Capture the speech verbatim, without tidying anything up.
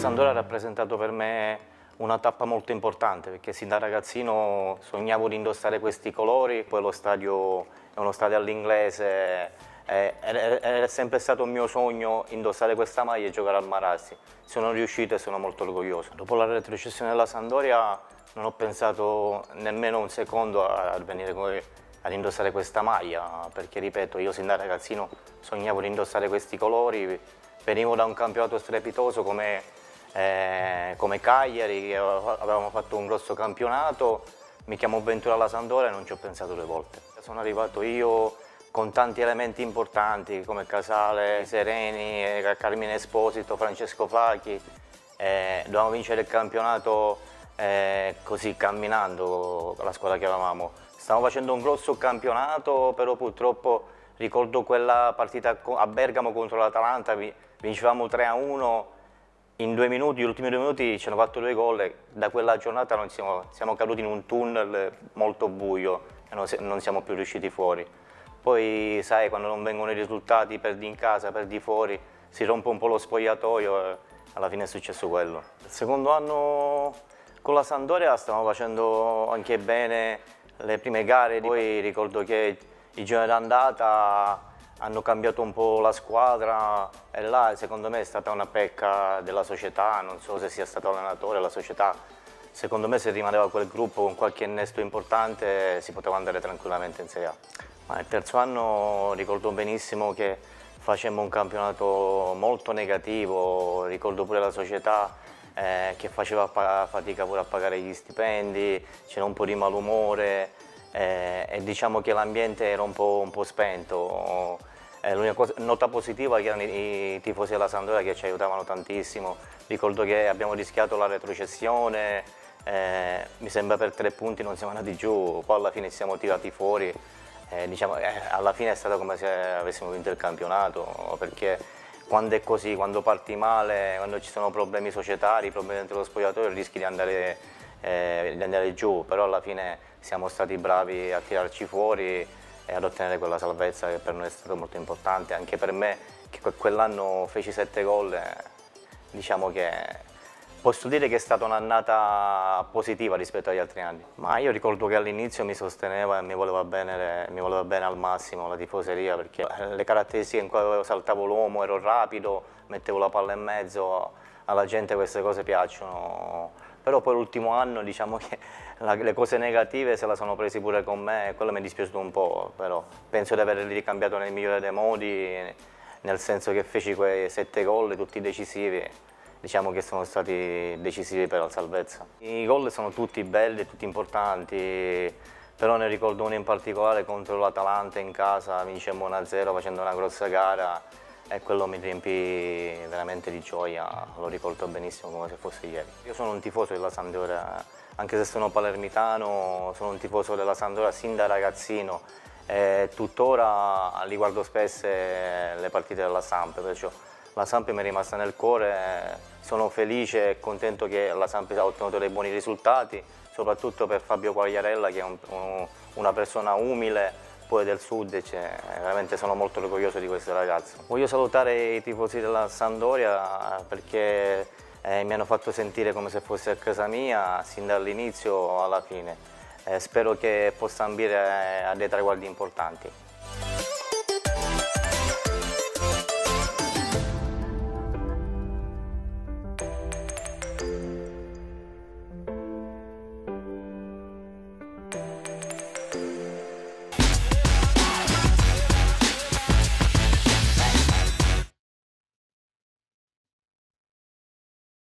Sampdoria ha rappresentato per me una tappa molto importante perché sin da ragazzino sognavo di indossare questi colori, poi lo stadio è uno stadio all'inglese, è sempre stato un mio sogno indossare questa maglia e giocare al Marassi. Sono riuscito e sono molto orgoglioso. Dopo la retrocessione della Sampdoria non ho pensato nemmeno un secondo a venire ad indossare questa maglia perché, ripeto, io sin da ragazzino sognavo di indossare questi colori, venivo da un campionato strepitoso come Eh, come Cagliari, che avevamo fatto un grosso campionato, mi chiamo Ventura alla Sampdoria e non ci ho pensato due volte. Sono arrivato io con tanti elementi importanti come Casale, Sereni, Carmine Esposito, Francesco Facchi, eh, dovevamo vincere il campionato eh, così camminando la squadra che avevamo. Stavamo facendo un grosso campionato, però purtroppo ricordo quella partita a Bergamo contro l'Atalanta, vincevamo tre a uno. In due minuti, gli ultimi due minuti ci hanno fatto due gol e da quella giornata non siamo, siamo caduti in un tunnel molto buio e non, non siamo più riusciti fuori. Poi sai, quando non vengono i risultati, perdi in casa, perdi fuori, si rompe un po' lo spogliatoio e alla fine è successo quello. Il secondo anno con la Sampdoria stavamo facendo anche bene le prime gare, poi ricordo che i giorni d'andata hanno cambiato un po' la squadra e là secondo me è stata una pecca della società, non so se sia stato l'allenatore o la società. Secondo me se rimaneva quel gruppo con qualche innesto importante si poteva andare tranquillamente in Serie A. Ma il terzo anno ricordo benissimo che facemmo un campionato molto negativo, ricordo pure la società eh, che faceva fatica pure a pagare gli stipendi, c'era un po' di malumore eh, e diciamo che l'ambiente era un po', un po' spento. Eh, L'unica nota positiva che erano i, i tifosi della Sampdoria che ci aiutavano tantissimo. Ricordo che abbiamo rischiato la retrocessione, eh, mi sembra per tre punti non siamo andati giù, poi alla fine ci siamo tirati fuori. Eh, diciamo, eh, alla fine è stato come se avessimo vinto il campionato, perché quando è così, quando parti male, quando ci sono problemi societari, problemi dentro lo spogliatoio, rischi di andare, eh, di andare giù, però alla fine siamo stati bravi a tirarci fuori e ad ottenere quella salvezza che per noi è stato molto importante, anche per me che quell'anno feci sette gol, diciamo che posso dire che è stata un'annata positiva rispetto agli altri anni. Ma io ricordo che all'inizio mi sosteneva e mi voleva bene, mi voleva bene al massimo la tifoseria, perché le caratteristiche in cui saltavo l'uomo, ero rapido, mettevo la palla in mezzo, alla gente queste cose piacciono. Però poi l'ultimo anno diciamo che la, le cose negative se la sono presi pure con me e quello mi è dispiaciuto un po', però penso di averli ricambiato nel migliore dei modi, nel senso che feci quei sette gol tutti decisivi, diciamo che sono stati decisivi per la salvezza. I gol sono tutti belli, tutti importanti, però ne ricordo uno in particolare contro l'Atalanta in casa, vincemmo uno a zero facendo una grossa gara e quello mi riempì veramente di gioia, lo ricordo benissimo come se fosse ieri. Io sono un tifoso della Sampdoria, anche se sono palermitano, sono un tifoso della Sampdoria sin da ragazzino e tuttora li guardo spesso le partite della Samp, perciò la Samp mi è rimasta nel cuore, sono felice e contento che la Samp ha ottenuto dei buoni risultati, soprattutto per Fabio Quagliarella che è un, un, una persona umile, poi del sud, cioè, veramente sono molto orgoglioso di questo ragazzo. Voglio salutare i tifosi della Sampdoria perché eh, mi hanno fatto sentire come se fosse a casa mia sin dall'inizio alla fine. Eh, spero che possa ambire a dei traguardi importanti.